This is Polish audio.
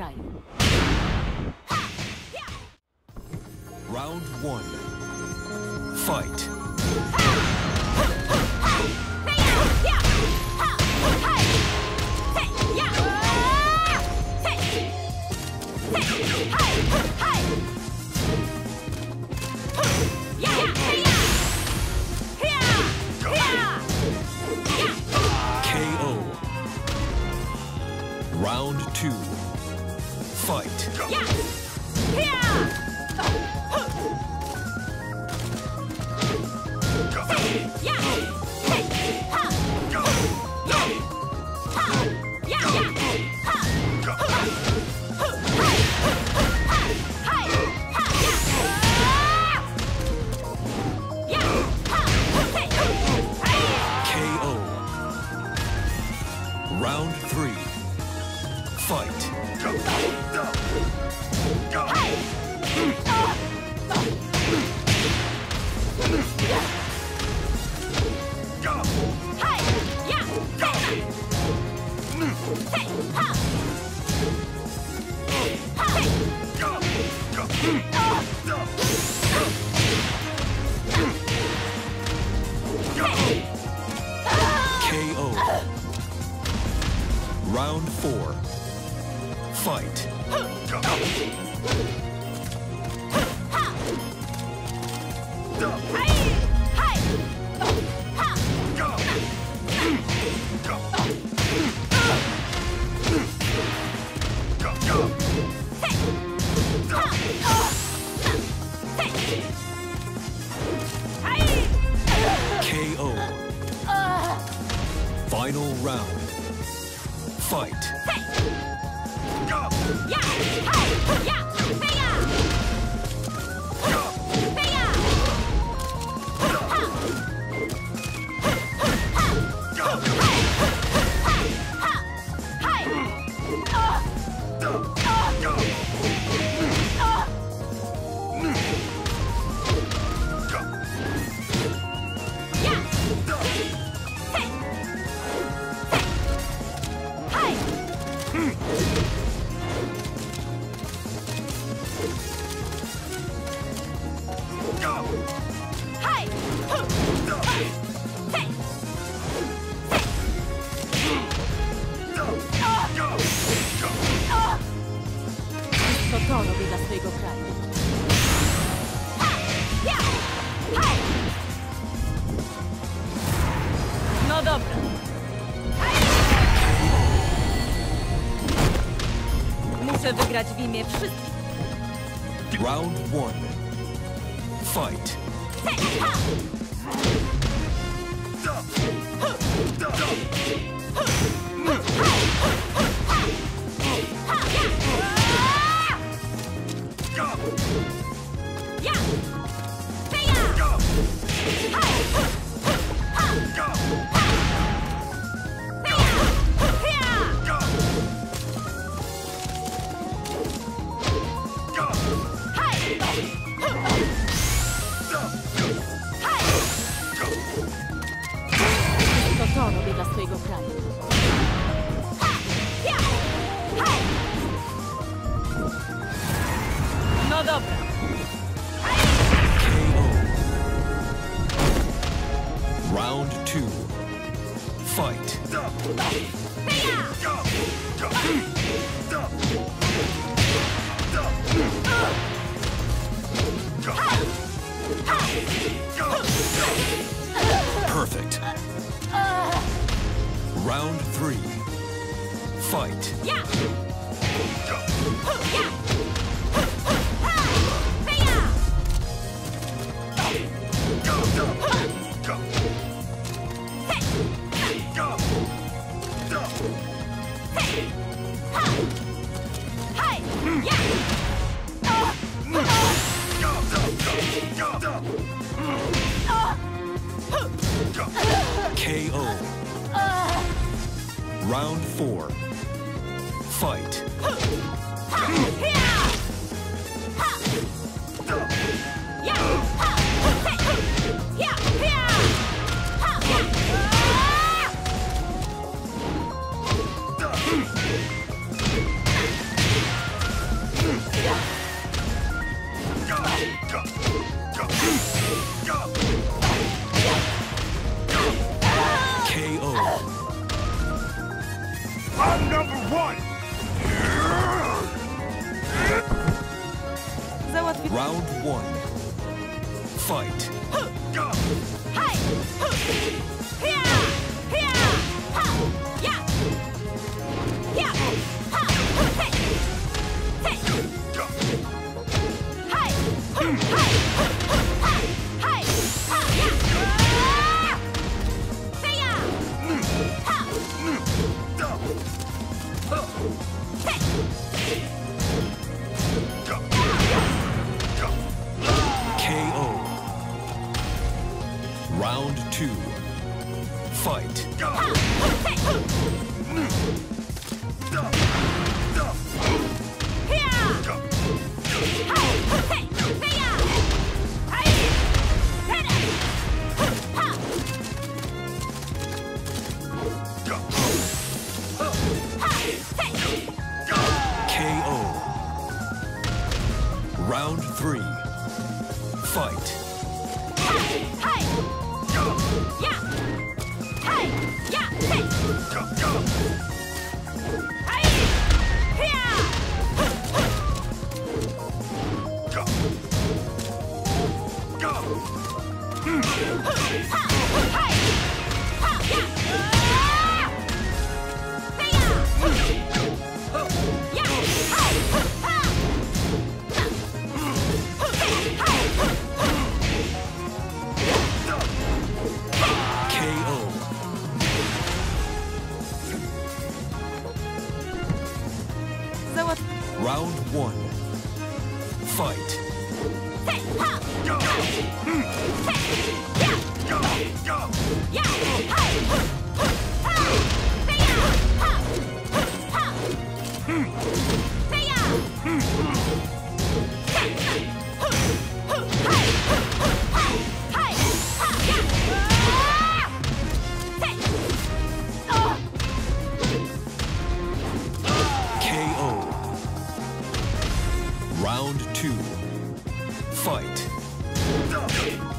kraju. Round 1. Fight. KO. Round 2. Fight. KO. Round 3. Fight. KO. Round 4. Fight. KO. Final round. Fight. SoKor robi dla swojego kraju. No dobra. Muszę wygrać w imię wszystkich. Round 1. Fight. SoKor robi dla swojego kraju. No dobra. KO. Round 2. Fight. Perfect. Round 3. Fight. KO. Round 4. Fight. KO. I'm number one! Załatwię. Round 1. Fight. Hej! Hia! Hia! Ha! Ja! Ja! Ha! Hej! Hej! Hej! Hej! Ha! Hej! Ha! Ja! Heja! Ha! Hej! KO. Round 2. Fight. Ha! Hej! Hia! Hej! Hej! Heja! Hej! Hej! Ha! Ha! Hej! KO. Round 3. Fight. Hej! Hej! Ja! Hej! Ja! Hej! Hej! Hia! Ha! Hej! Ha! Ja! Heja! Ja! Hej! Ha! KO. Załatw... Round 1. Fight. Hej! Ha! Hej! Ja! Ja! Hej! Ha! Heja! Ha! Ha! Heja! Hej! Hej! Hej! Ha! Ja! Hej! O! KO. Round 2. Fight.